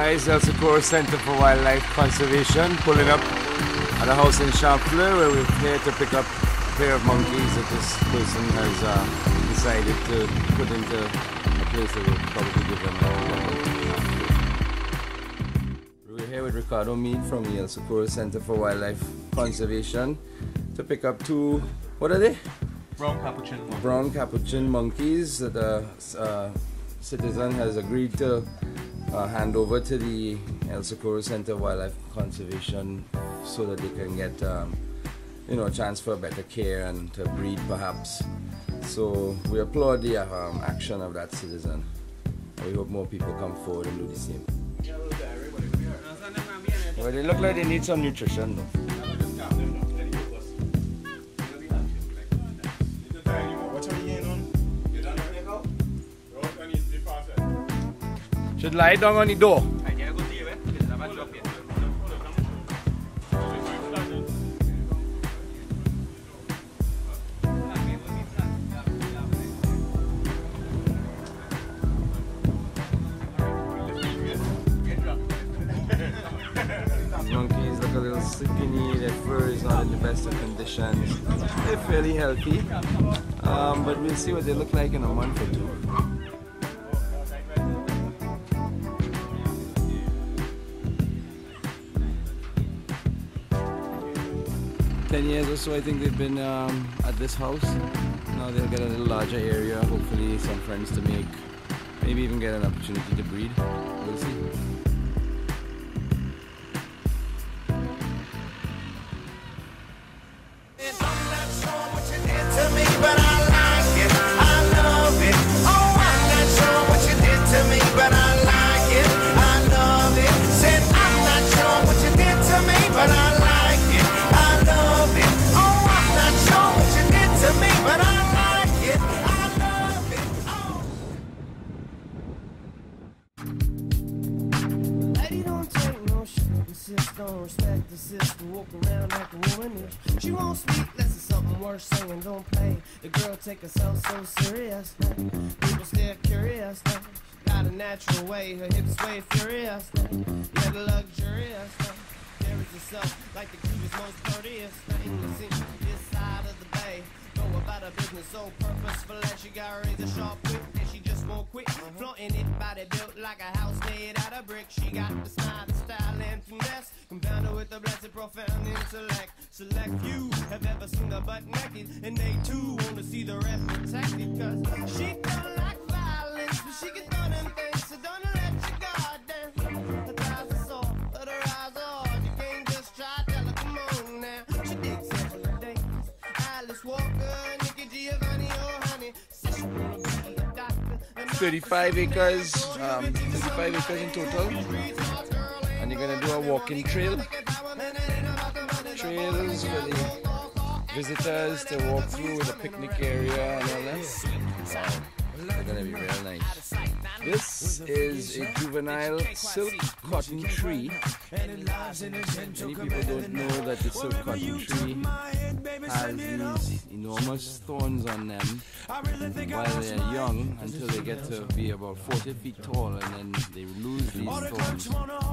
guys, El Socorro Center for Wildlife Conservation, pulling up at a house in Champlain where we're here to pick up a pair of monkeys that this person has decided to put into a place that will probably give them a We're here with Ricardo Mead from the El Socorro Center for Wildlife Conservation to pick up two, what are they? Brown Capuchin monkeys that a citizen has agreed to hand over to the El Socorro Center of Wildlife Conservation so that they can get a chance for better care and to breed perhaps. So we applaud the action of that citizen. And we hope more people come forward and do the same. Well, they look like they need some nutrition though. Should lie down on the door. These monkeys look a little skinny, their fur is not in the best of conditions. They're fairly healthy, but we'll see what they look like in a month or two. 10 years or so I think they've been at this house. Now they'll get a little larger area, hopefully some friends to make, maybe even get an opportunity to breed. We'll see. Don't respect the sister, walk around like a woman. If she won't speak, less of something worse, saying don't play. The girl take herself so serious. People still curious. Got a natural way, her hips sway furious. Yeah, the luxurious. Carries herself like the cutest, most courteous thing you see this side of the bay. Go about her business so purposeful that she got razor sharp wit and she just won't quit. Flaunting it, body built like a house made out of brick. She got the smile, the style, and finesse, compounded with the blessed, profound intellect. Select few have ever seen her butt naked, and they too want to see the rest protected. Cause she don't like violence, but she can throw them things, so don't let your guard down. Her thighs are soft, but her eyes are hard. You can't just try, tell her, come on now. She digs Angela Davis, Alice Walker, Nikki Giovanni, or Honey. Says she wanna be a doctor. 35 acres, 35 acres in total, and you're gonna do a walking trail. Trails for the visitors to walk through with a picnic area and all that. Wow, they're gonna be real nice. This is a juvenile silk cotton tree. Many people don't know that the silk cotton tree has these enormous thorns on them while they are young until they get to be about 40 feet tall, and then they lose these thorns.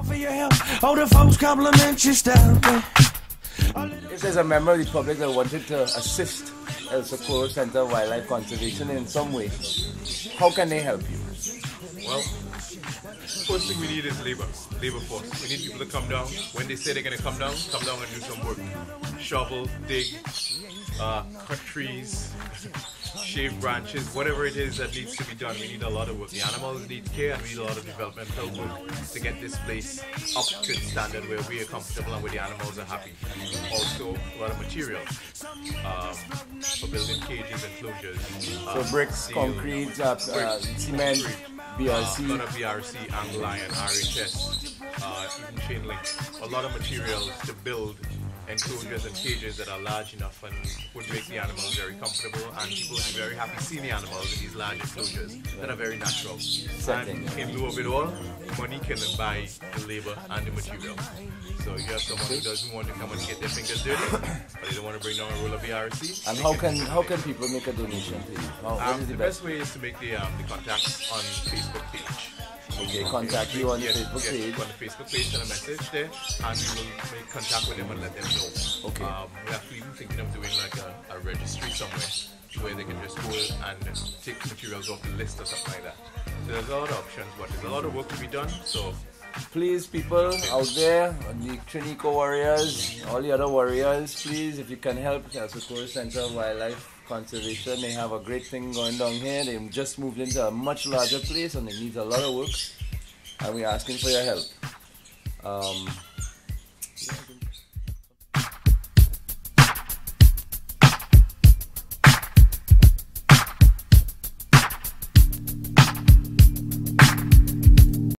If there's a member of the public that wanted to assist El Socorro Center of Wildlife Conservation in some way, how can they help you? Well, first thing we need is labor force. We need people to come down. When they say they're going to come down and do some work. Shovel, dig, cut trees, shave branches, whatever it is that needs to be done. We need a lot of work. The animals need care, and we need a lot of developmental work to get this place up to the standard where we are comfortable and where the animals are happy. Also, a lot of materials for building cages, enclosures. So bricks, steel, concrete, cement, BRC. A lot of BRC, angle iron, RHS, even chain link. A lot of materials to build enclosures and cages that are large enough and would make the animals very comfortable, and people would be very happy seeing the animals in these large enclosures that are very natural. Setting. And in lieu of it all, money can buy the labor and the material. So you have someone who doesn't want to come and get their fingers dirty, but they don't want to bring down a roll of BRC. And how can people make a donation to you? What is The best way is to make the contact on Facebook page. Okay, contact you on the Facebook yes, page. on the Facebook page, send a message there, and we will make contact with them and let them know. Okay. We're actually even thinking of doing like a registry somewhere where they can just go and take materials off the list or something like that. So there's a lot of options, but there's a lot of work to be done. So please, people out there, the Trini warriors, all the other warriors, please, if you can help the Socorro Center of Wildlife Conservation. They have a great thing going down here. They just moved into a much larger place and it needs a lot of work. And we're asking for your help.